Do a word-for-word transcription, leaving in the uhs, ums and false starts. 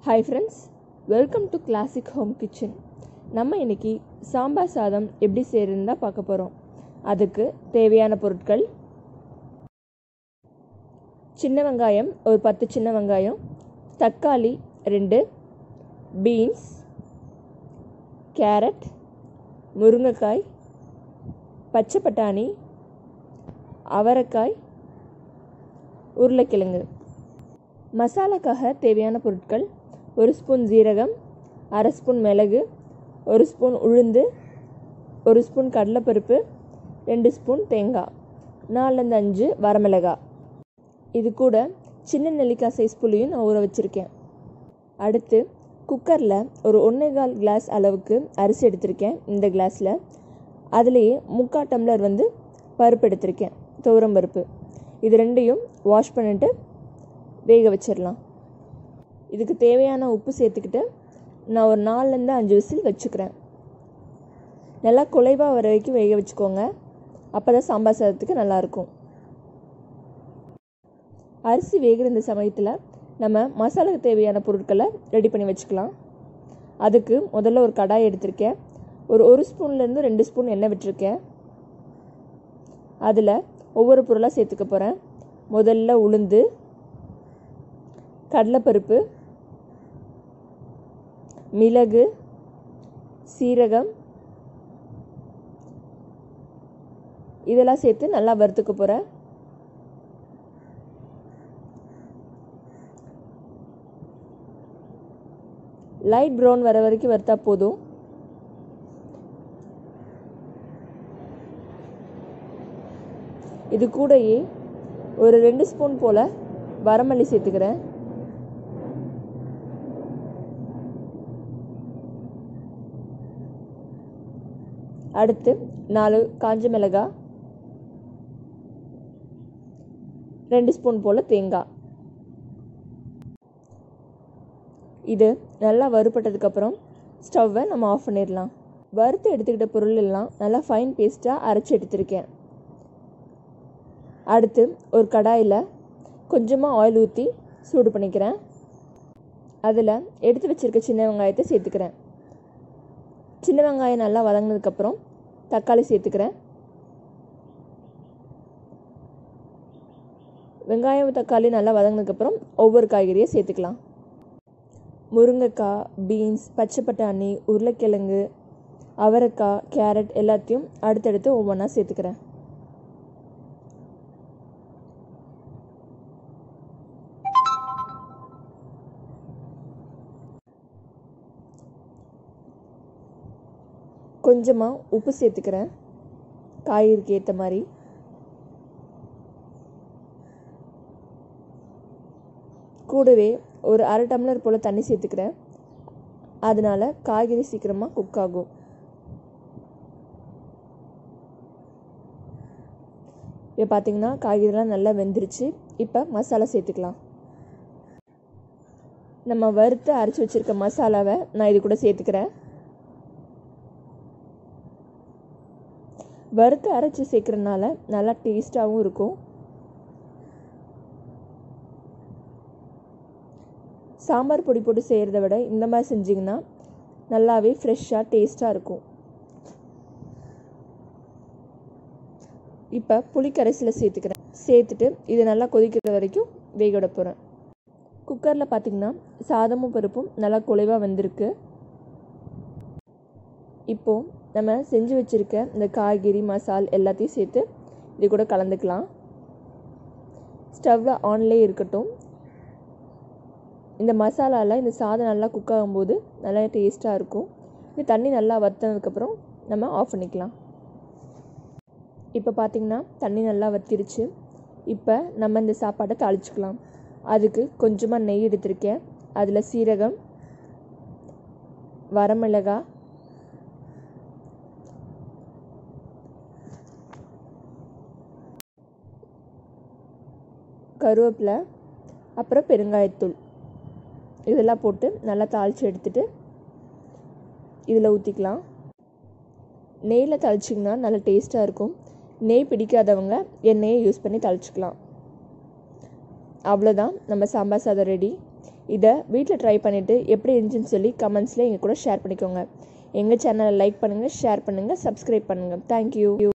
Hi friends, welcome to classic home kitchen. நம்ம இன்றைக்கி சாம்பார் சாதம் எப்படி செய்கிறதுன்னு தான் பார்க்க போகிறோம். அதுக்கு தேவையான பொருட்கள்: சின்ன வெங்காயம் ஒரு பத்து சின்ன வெங்காயம், தக்காளி ரெண்டு, பீன்ஸ், கேரட், முருங்கைக்காய், பச்சை பட்டாணி, அவரைக்காய், உருளைக்கிழங்கு. மசாலாக்காக தேவையான பொருட்கள்: ஒரு ஸ்பூன் ஜீரகம், அரை ஸ்பூன் மிளகு, ஒரு ஸ்பூன் உளுந்து, ஒரு ஸ்பூன் கடலைப்பருப்பு, ரெண்டு ஸ்பூன் தேங்காய், நாலுலேருந்து அஞ்சு வரமிளகாய். இது கூட சின்ன நெல்லிக்காய் சைஸ் புளியும் நான் ஊற வச்சுருக்கேன். அடுத்து குக்கரில் ஒரு ஒன்றே கால் கிளாஸ் அளவுக்கு அரிசி எடுத்திருக்கேன். இந்த கிளாஸில் அதுலேயே முக்கால் டம்ளர் வந்து பருப்பு எடுத்திருக்கேன், துவரம் பருப்பு. இது ரெண்டையும் வாஷ் பண்ணிவிட்டு வேக வச்சிடலாம். இதுக்கு தேவையான உப்பு சேர்த்துக்கிட்டு நான் ஒரு நாலுலேருந்து அஞ்சு விசில் வச்சுக்கிறேன். நல்லா குலைவாக வர வரைக்கும் வேக வச்சுக்கோங்க, அப்போ தான் சாம்பார் சாதத்துக்கு நல்லாயிருக்கும். அரிசி வேகிற இந்த சமயத்தில் நம்ம மசாலாவுக்கு தேவையான பொருட்களை ரெடி பண்ணி வச்சுக்கலாம். அதுக்கு முதல்ல ஒரு கடாய் எடுத்திருக்கேன். ஒரு ஒரு ஸ்பூன்லேருந்து ரெண்டு ஸ்பூன் எண்ணெய் விட்டுருக்கேன். அதில் ஒவ்வொரு பொருளாக சேர்த்துக்க போகிறேன். முதல்ல உளுந்து, கடலைப்பருப்பு, மிளகு, சீரகம், இதெல்லாம் சேர்த்து நல்லா வறுத்துக்க போகிறேன். லைட் ப்ரௌன் வர வரைக்கும் வறுத்தா போதும். இது கூடயே ஒரு ரெண்டு ஸ்பூன் போல் வரமல்லி சேர்த்துக்கிறேன். அடுத்து நாலு காஞ்ச மிளகாய், ரெண்டு ஸ்பூன் போல் தேங்காய். இது நல்லா வறுபட்டதுக்கப்புறம் ஸ்டவ்வை நம்ம ஆஃப் பண்ணிடலாம். வறுத்து எடுத்துக்கிட்ட பொருள் எல்லாம் நல்லா ஃபைன் பேஸ்ட்டாக அரைச்சி எடுத்துருக்கேன். அடுத்து ஒரு கடாயில் கொஞ்சமாக ஆயில் ஊற்றி சூடு பண்ணிக்கிறேன். அதில் எடுத்து வச்சுருக்க சின்ன வெங்காயத்தை சேர்த்துக்கிறேன். சின்ன வெங்காயம் நல்லா வதங்கினதுக்கப்புறம் தக்காளி சேர்த்துக்கிறேன். வெங்காயம் தக்காளி நல்லா வதங்கினதுக்கப்புறம் ஒவ்வொரு காய்கறியை சேர்த்துக்கலாம். முருங்கைக்காய், பீன்ஸ், பச்சை பட்டாணி, உருளைக்கிழங்கு, அவரைக்காய், கேரட் எல்லாத்தையும் அடுத்தடுத்து ஒவ்வொன்றா சேர்த்துக்கிறேன். கொஞ்சமாக உப்பு சேர்த்துக்கிறேன், காய்கறிக்கு ஏற்ற மாதிரி. கூடவே ஒரு அரை டம்ளர் போல் தண்ணி சேர்த்துக்கிறேன். அதனால் காய்கறி சீக்கிரமாக குக் ஆகும். இப்போ பார்த்திங்கன்னா காய்கறிலாம் நல்லா வெந்துருச்சு. இப்போ மசாலா சேர்த்துக்கலாம். நம்ம வறுத்து அரைச்சி வச்சுருக்க மசாலாவை நான் இது கூட சேர்த்துக்கிறேன். வறுத்து அரைச்சி சேர்க்குறதுனால நல்லா டேஸ்ட்டாகவும் இருக்கும். சாம்பார் பொடி போட்டு செய்கிறத விட இந்த மாதிரி செஞ்சிங்கன்னா நல்லாவே ஃப்ரெஷ்ஷாக டேஸ்ட்டாக இருக்கும். இப்போ புளி கரைசலை சேர்த்துக்கிறேன். சேர்த்துட்டு இது நல்லா கொதிக்கிற வரைக்கும் வேக விட போகிறேன். குக்கரில் பார்த்திங்கன்னா சாதமும் பருப்பும் நல்லா குலைவாக வந்திருக்கு. இப்போது நம்ம செஞ்சு வச்சுருக்க இந்த காய்கறி மசால் எல்லாத்தையும் சேர்த்து இது கூட கலந்துக்கலாம். ஸ்டவ்வில் ஆன்லேயே இருக்கட்டும். இந்த மசாலாவில் இந்த சாதம் நல்லா குக் ஆகும்போது நல்லா டேஸ்ட்டாக இருக்கும். இந்த தண்ணி நல்லா வற்றினதுக்கப்புறம் நம்ம ஆஃப் பண்ணிக்கலாம். இப்போ பார்த்திங்கன்னா தண்ணி நல்லா வற்றிருச்சு. இப்போ நம்ம இந்த சாப்பாட்டை தாளிச்சுக்கலாம். அதுக்கு கொஞ்சமாக நெய் எடுத்திருக்கேன். அதில் சீரகம், வரமிளகாய், கருவேப்பிலை, அப்புறம் பெருங்காயத்தூள் இதெல்லாம் போட்டு நல்லா தாளித்து எடுத்துகிட்டு இதில் ஊற்றிக்கலாம். நெய்யில் தாளிச்சிங்கன்னா நல்லா டேஸ்ட்டாக இருக்கும். நெய் பிடிக்காதவங்க எண்ணெயை யூஸ் பண்ணி தாளிச்சிக்கலாம். அவ்வளோதான், நம்ம சாம்பார் சாதம் ரெடி. இதை வீட்டில் ட்ரை பண்ணிவிட்டு எப்படி இருந்துச்சுன்னு சொல்லி கமெண்ட்ஸில் எங்கள் கூட ஷேர் பண்ணிக்கோங்க. எங்கள் சேனலை லைக் பண்ணுங்கள், ஷேர் பண்ணுங்கள், சப்ஸ்கிரைப் பண்ணுங்கள். தேங்க்யூ.